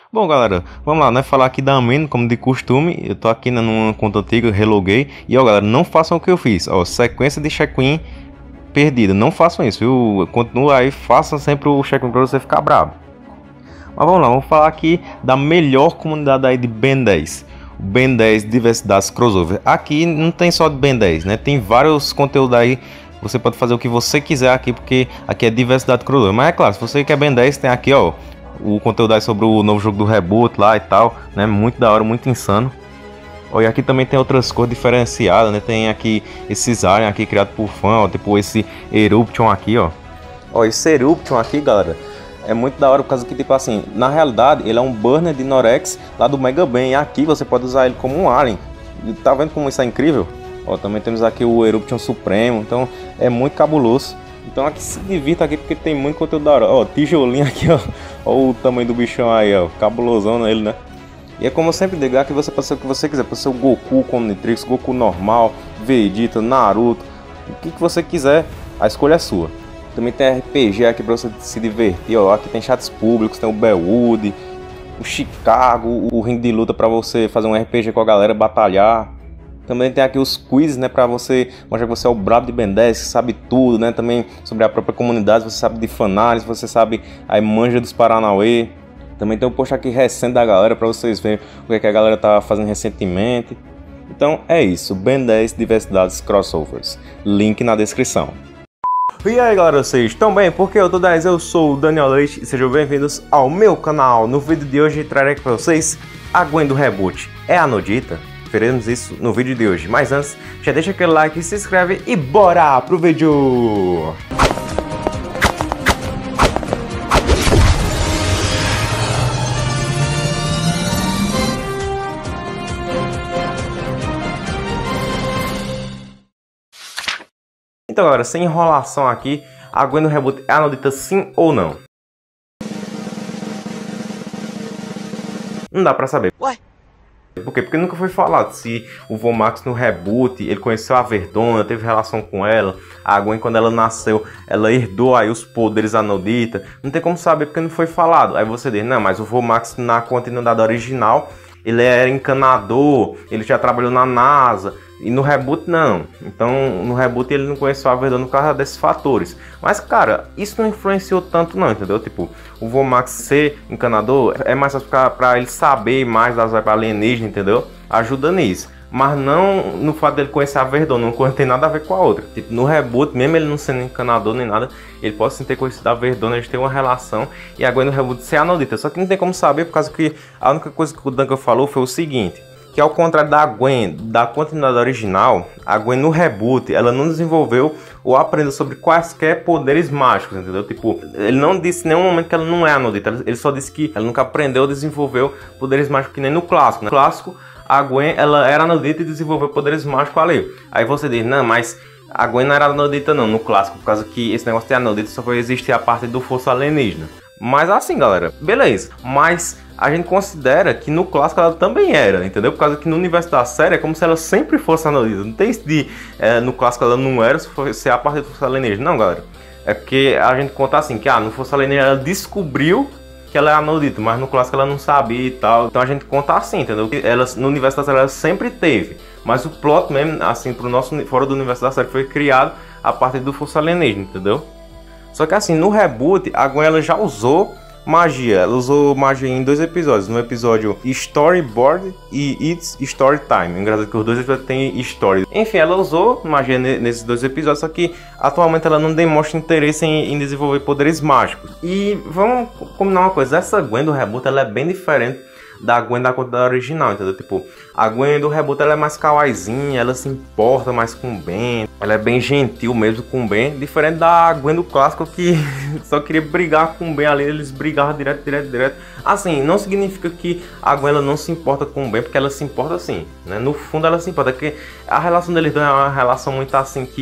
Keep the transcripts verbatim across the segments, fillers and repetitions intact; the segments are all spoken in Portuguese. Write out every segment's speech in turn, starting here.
Bom, galera, vamos lá, né? Falar aqui da Amino, como de costume. Eu tô aqui né, numa conta antiga, reloguei. E ó, galera, não façam o que eu fiz. Ó, sequência de check-in perdida. Não façam isso, viu? Continua aí, façam sempre o check-in pra você ficar bravo. Mas vamos lá, vamos falar aqui da melhor comunidade aí de Ben dez. O Ben dez Diversidades Crossover. Aqui não tem só de Ben dez, né? Tem vários conteúdos aí. Você pode fazer o que você quiser aqui, porque aqui é Diversidade Crossover. Mas é claro, se você quer Ben dez, tem aqui, ó, o conteúdo aí sobre o novo jogo do Reboot lá e tal, né? Muito da hora, muito insano. Ó, e aqui também tem outras cores diferenciadas, né? Tem aqui esses aliens aqui criados por fã, ó, tipo esse Eruption aqui, ó. Ó, esse Eruption aqui, galera, é muito da hora por causa que, tipo assim, na realidade ele é um burner de Norex lá do Mega Ben. E aqui você pode usar ele como um alien. E tá vendo como isso é incrível? Ó, também temos aqui o Eruption Supremo, então é muito cabuloso. Então aqui se divirta aqui porque tem muito conteúdo da hora. Ó, tijolinho aqui, ó. Ó o tamanho do bichão aí, ó. Cabulosão nele, né? E é como eu sempre digo, aqui você pode ser o que você quiser. Pode ser o Goku com Omnitrix, Goku normal, Vegeta, Naruto. O que, que você quiser, a escolha é sua. Também tem R P G aqui pra você se divertir, ó. Aqui tem chats públicos, tem o Bellwood, o Chicago, o ringue de luta pra você fazer um R P G com a galera, batalhar. Também tem aqui os quizzes, né, para você mostrar que você é o brabo de Ben dez, que sabe tudo, né, também sobre a própria comunidade, você sabe de fananálise, você sabe a manja dos Paranauê. Também tem um post aqui recente da galera para vocês verem o que, é que a galera tá fazendo recentemente. Então é isso, Ben dez Diversidades Crossovers, link na descrição. E aí galera, vocês estão bem? Porque eu tô dez, eu sou o Daniel Leite e sejam bem-vindos ao meu canal. No vídeo de hoje trarei aqui para vocês a Gwen do Reboot. É a Nodita? Veremos isso no vídeo de hoje, mas antes, já deixa aquele like, se inscreve e bora pro vídeo! Então galera, sem enrolação aqui, a Gwen do Reboot é a Nodita sim ou não? Não dá pra saber. Ué? Por quê? Porque nunca foi falado se o Vomax no Reboot, ele conheceu a Verdona, teve relação com ela. A Gwen, quando ela nasceu, ela herdou aí os poderes da Nodita. Não tem como saber porque não foi falado. Aí você diz, não, mas o Vomax na continuidade original, ele era encanador, ele já trabalhou na NASA. E no Reboot não. Então no Reboot ele não conheceu a Verdona por causa desses fatores. Mas cara, isso não influenciou tanto não, entendeu? Tipo, o Vomax ser encanador é mais para ele saber mais das alienígenas, entendeu? Ajuda nisso. Mas não no fato dele conhecer a Verdona, não tem nada a ver com a outra. Tipo, no Reboot, mesmo ele não sendo encanador nem nada, ele pode sim ter conhecido a Verdona, eles têm uma relação. E a Gwen no Reboot ser a Nodita. Só que não tem como saber, por causa que a única coisa que o Duncan falou foi o seguinte: que ao contrário da Gwen da continuidade original, a Gwen no Reboot, ela não desenvolveu ou aprendeu sobre quaisquer poderes mágicos, entendeu? Tipo, ele não disse em nenhum momento que ela não é a Nodita, ele só disse que ela nunca aprendeu ou desenvolveu poderes mágicos que nem no clássico. No clássico, a Gwen, ela era a Nodita e desenvolveu poderes mágicos ali. Aí você diz, não, mas a Gwen não era a Nodita não, no clássico, por causa que esse negócio de a Nodita só foi existir a partir do Força Alienígena. Mas assim, galera, beleza, mas a gente considera que no clássico ela também era, entendeu? Por causa que no universo da série é como se ela sempre fosse a Nodita. Não tem isso de é, no clássico ela não era, se fosse a parte do Força Alienígena. Não, galera. É porque a gente conta assim, que ah, no Força Alienígena ela descobriu que ela é a Nodita, mas no clássico ela não sabia e tal. Então a gente conta assim, entendeu? Ela, no universo da série ela sempre teve. Mas o plot mesmo, assim, pro nosso, fora do universo da série, foi criado a partir do Força Alienígena, entendeu? Só que assim, no Reboot, a Gwen ela já usou magia. Ela usou magia em dois episódios. No episódio Storyboard e It's Story Time. Engraçado que os dois episódios têm story. Enfim, ela usou magia nesses dois episódios. Só que atualmente ela não demonstra interesse em, em desenvolver poderes mágicos. E vamos combinar uma coisa. Essa Gwen do Reboot ela é bem diferente da Gwen da continuidade original, entendeu? Tipo, a Gwen do Reboot ela é mais kawaiizinha, ela se importa mais com o Ben, ela é bem gentil mesmo com o Ben, diferente da Gwen do clássico que só queria brigar com o Ben ali, eles brigavam direto, direto, direto. Assim, não significa que a Gwen ela não se importa com o Ben, porque ela se importa sim, né? No fundo ela se importa, porque a relação deles dois é uma relação muito assim que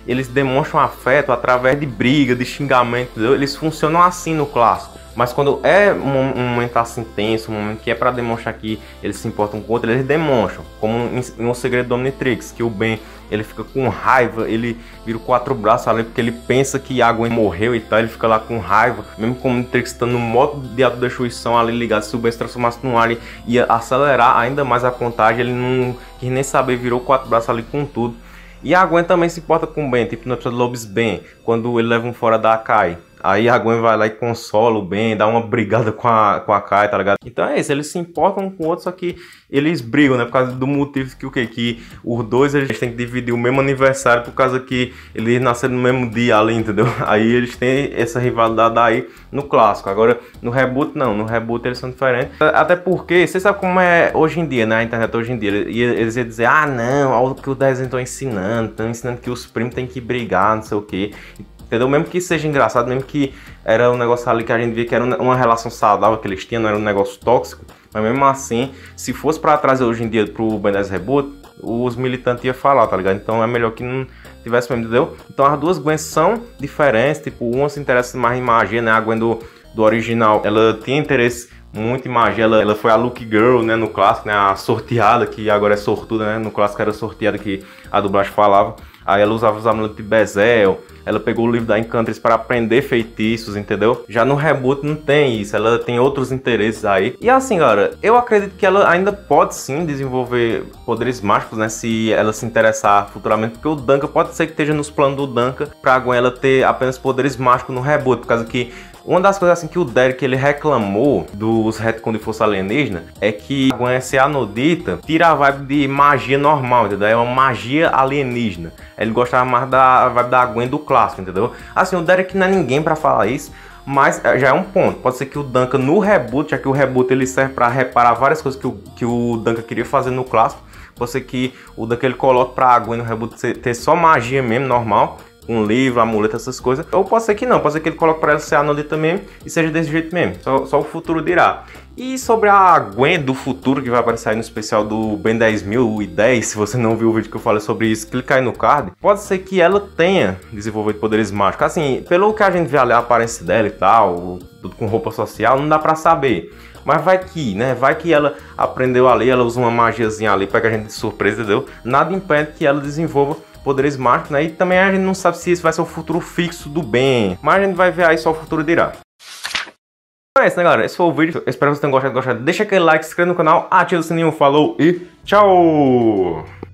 eles demonstram afeto através de briga, de xingamento, entendeu? Eles funcionam assim no clássico. Mas quando é um, um momento assim tenso, um momento que é para demonstrar que eles se importam com o outro, eles demonstram. Como em, em O Segredo do Omnitrix, que o Ben, ele fica com raiva, ele vira o quatro braços ali porque ele pensa que a Gwen morreu e tal, ele fica lá com raiva. Mesmo com o Omnitrix estando no modo de autodestruição ali ligado, se o Ben se transformasse num alien, ia acelerar ainda mais a contagem, ele não quis nem saber, virou o quatro braços ali com tudo. E a Gwen também se importa com o Ben, tipo no episódio Lobos Ben, quando ele leva um fora da Kai. Aí a Gwen vai lá e consola o Ben, dá uma brigada com a, com a Kai, tá ligado? Então é isso, eles se importam um com o outro, só que eles brigam, né? Por causa do motivo que o quê? Que os dois eles têm que dividir o mesmo aniversário, por causa que eles nasceram no mesmo dia ali, entendeu? Aí eles têm essa rivalidade aí no clássico. Agora, no reboot, não. No reboot eles são diferentes. Até porque, você sabe como é hoje em dia, né? A internet hoje em dia. Eles iam dizer, ah, não, olha o que o desenho estão ensinando. Estão ensinando que os primos têm que brigar, não sei o quê. Entendeu? Mesmo que seja engraçado, mesmo que era um negócio ali que a gente via que era uma relação saudável que eles tinham, não era um negócio tóxico, mas mesmo assim, se fosse pra trazer hoje em dia pro Ben dez Reboot, os militantes iam falar, tá ligado? Então é melhor que não tivesse mesmo, entendeu? Então as duas Gwens são diferentes, tipo, uma se interessa mais em magia, né? A Gwen do, do original, ela tinha interesse muito em magia, ela, ela foi a Lucky Girl, né, no clássico, né, a sorteada, que agora é sortuda, né, no clássico era sorteada que a dublagem falava. Aí ela usava os amuletos de Bezel, ela pegou o livro da Enchantress para aprender feitiços, entendeu? Já no reboot não tem isso, ela tem outros interesses aí. E assim, galera, eu acredito que ela ainda pode sim desenvolver poderes mágicos, né? Se ela se interessar futuramente, porque o Duncan pode ser que esteja nos planos do Duncan pra Gwen ela ter apenas poderes mágicos no reboot, por causa que uma das coisas assim que o Derek ele reclamou dos retcon de força alienígena é que a Gwen ser anodita tira a vibe de magia normal, entendeu? É uma magia alienígena. Ele gostava mais da vibe da Gwen do clássico, entendeu? Assim, o Derek não é ninguém pra falar isso, mas já é um ponto. Pode ser que o Duncan no reboot, já que o reboot ele serve pra reparar várias coisas que o, que o Duncan queria fazer no clássico, pode ser que o Duncan ele coloque pra Gwen no reboot ter só magia mesmo, normal, um livro, amuleto, essas coisas. Ou pode ser que não, pode ser que ele coloque pra ela ser anodita mesmo e seja desse jeito mesmo. Só, só o futuro dirá. E sobre a Gwen do futuro, que vai aparecer aí no especial do Ben dez mil e dez, se você não viu o vídeo que eu falei sobre isso, clica aí no card. Pode ser que ela tenha desenvolvido poderes mágicos. Assim, pelo que a gente vê ali, a aparência dela e tal, tudo com roupa social, não dá pra saber. Mas vai que, né? Vai que ela aprendeu ali, ela usa uma magiazinha ali, pega a gente de surpresa, entendeu? Nada impede que ela desenvolva poderes mágicos, né? E também a gente não sabe se isso vai ser o futuro fixo do Ben. Mas a gente vai ver aí, só o futuro dirá. Então é isso, né, galera? Esse foi o vídeo. Eu espero que vocês tenham gostado. gostado. Deixa aquele like, se inscreva no canal, ativa o sininho, falou e tchau!